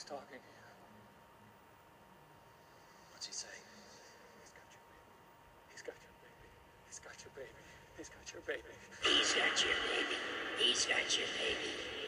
talking. What's he saying? He's got your baby. He's got your baby. He's got your baby. He's got your baby. He's got your baby.